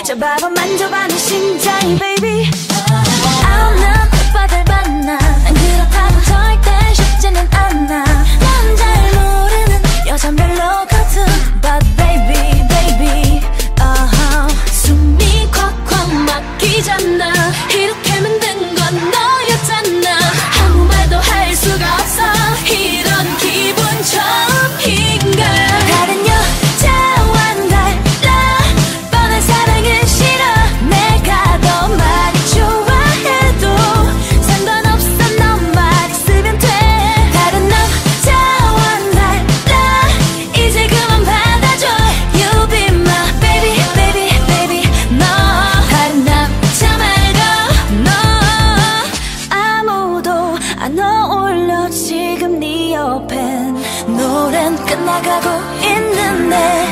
잡아봐 만져봐 내 심장이 baby 없는 오빠들 만나 난 그렇다고 절대 쉽지는 않아 난 잘 모르는 여잔 별로거든 But baby baby 숨이 콱콱 막히잖아 이렇게 만든 건 너였잖아 아무 말도 할 수가 없어 이런 기분 처음인가 다른 여자와는 달라 뻔한 사랑은 싫어 내가 더 많이 좋아해도 상관없어 너만 있으면 돼 다른 남자와는 달라 이제 그만 받아줘 You be my baby baby baby 너 다른 남자 말고 너 아무도 안 어울려 지금 네 옆엔 노래는 끝나가고 있는데